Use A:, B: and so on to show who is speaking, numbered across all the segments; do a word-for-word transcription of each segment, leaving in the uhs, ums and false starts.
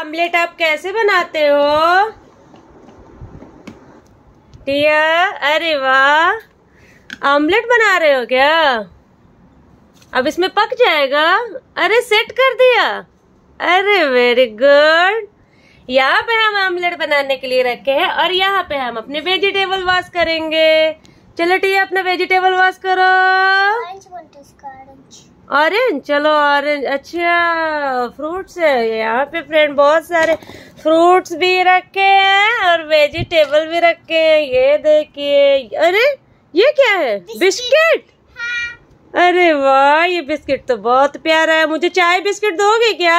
A: Omelette आप कैसे बनाते हो टिया? अरे वाह, आमलेट बना रहे हो क्या? अब इसमें पक जाएगा। अरे सेट कर दिया। अरे वेरी गुड। यहाँ पे हम आमलेट बनाने के लिए रखे हैं और यहाँ पे हम अपने वेजिटेबल वॉश करेंगे। चलो टिया अपना वेजिटेबल वॉश करो। ऑरेंज, चलो ऑरेंज। अच्छा फ्रूट्स है यहाँ पे फ्रेंड, बहुत सारे फ्रूट्स भी रखे हैं और वेजिटेबल भी रखे हैं। ये देखिए। अरे ये क्या है? बिस्किट। अरे वाह, ये बिस्किट तो बहुत प्यारा है। मुझे चाय बिस्किट दोगे क्या?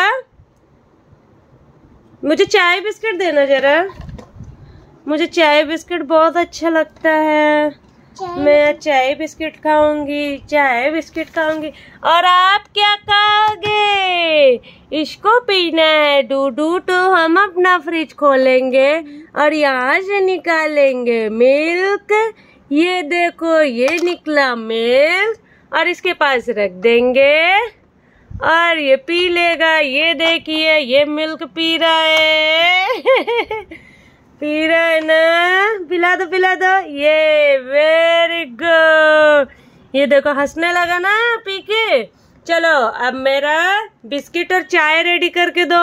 A: मुझे चाय बिस्किट देना जरा। मुझे चाय बिस्किट बहुत अच्छा लगता है। मैं चाय बिस्किट खाऊंगी, चाय बिस्किट खाऊंगी। और आप क्या खाओगे? इसको पीना है डूडू। तो हम अपना फ्रिज खोलेंगे और यहाँ से निकालेंगे मिल्क। ये देखो, ये निकला मिल्क और इसके पास रख देंगे और ये पी लेगा। ये देखिए, ये मिल्क पी रहा है। पी रहा है ना? पिला दो पिला दो। ये वेरी गुड। ये देखो हंसने लगा ना पी के। चलो अब मेरा बिस्किट और चाय रेडी करके दो।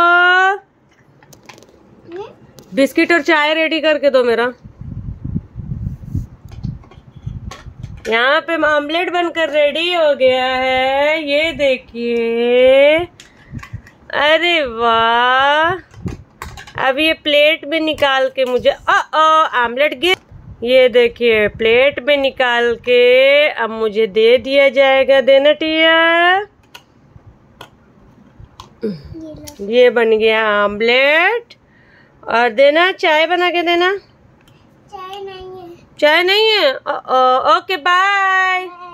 A: बिस्किट और चाय रेडी करके दो मेरा। यहाँ पे ऑमलेट बनकर रेडी हो गया है। ये देखिए। अरे वाह। अब ये प्लेट में निकाल के मुझे ओ ओ आमलेट गिर। ये देखिए प्लेट में निकाल के अब मुझे दे दिया जाएगा। देना टिया। ये बन गया आमलेट। और देना, चाय बना के देना।
B: चाय नहीं है।
A: चाय नहीं है? Oh, oh, okay bye.